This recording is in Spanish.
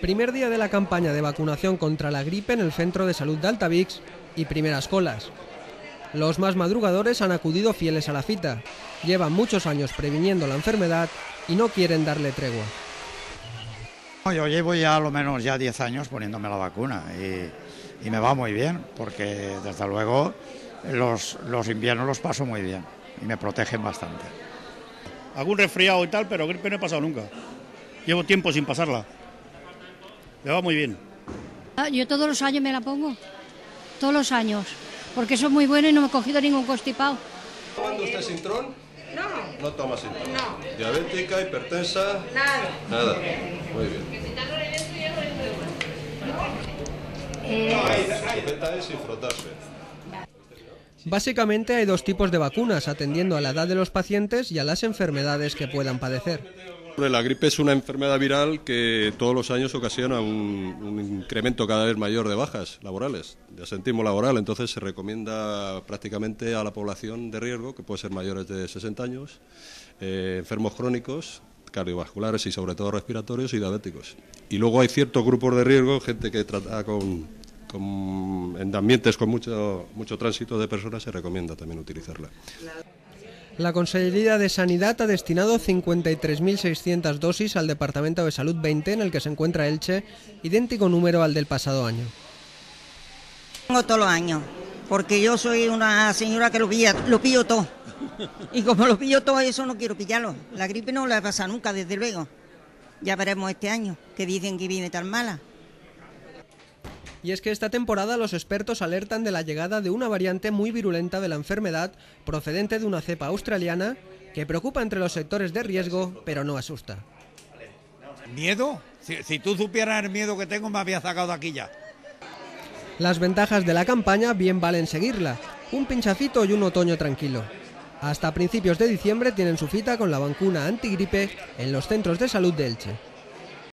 Primer día de la campaña de vacunación contra la gripe en el Centro de Salud de Altavix y primeras colas. Los más madrugadores han acudido fieles a la cita. Llevan muchos años previniendo la enfermedad y no quieren darle tregua. Yo llevo ya a lo menos 10 años poniéndome la vacuna y me va muy bien, porque desde luego los inviernos los paso muy bien y me protegen bastante. Algún resfriado y tal, pero gripe no he pasado nunca. Llevo tiempo sin pasarla. Me va muy bien. Yo todos los años me la pongo, todos los años, porque eso es muy bueno y no me he cogido ningún constipado. ¿Tomando usted Sintrón? No. No toma Sintrón. No. ¿Diabética, hipertensa? Nada. Nada. Muy bien. Sujeta es sin frotarse. Básicamente hay dos tipos de vacunas, atendiendo a la edad de los pacientes y a las enfermedades que puedan padecer. La gripe es una enfermedad viral que todos los años ocasiona un incremento cada vez mayor de bajas laborales, de asentismo laboral. Entonces se recomienda prácticamente a la población de riesgo, que puede ser mayores de 60 años, enfermos crónicos, cardiovasculares y sobre todo respiratorios y diabéticos. Y luego hay ciertos grupos de riesgo, gente que trata en ambientes con mucho tránsito de personas, se recomienda también utilizarla. La Consellería de Sanidad ha destinado 53.600 dosis al Departamento de Salud 20, en el que se encuentra Elche, idéntico número al del pasado año. Tengo todos los años, porque yo soy una señora que lo pillo todo. Y como lo pillo todo, eso no quiero pillarlo. La gripe no la pasa nunca, desde luego. Ya veremos este año, que dicen que viene tan mala. Y es que esta temporada los expertos alertan de la llegada de una variante muy virulenta de la enfermedad, procedente de una cepa australiana, que preocupa entre los sectores de riesgo, pero no asusta. ¿Miedo? Si tú supieras el miedo que tengo, me había sacado de aquí ya. Las ventajas de la campaña bien valen seguirla. Un pinchacito y un otoño tranquilo. Hasta principios de diciembre tienen su cita con la vacuna antigripe en los centros de salud de Elche.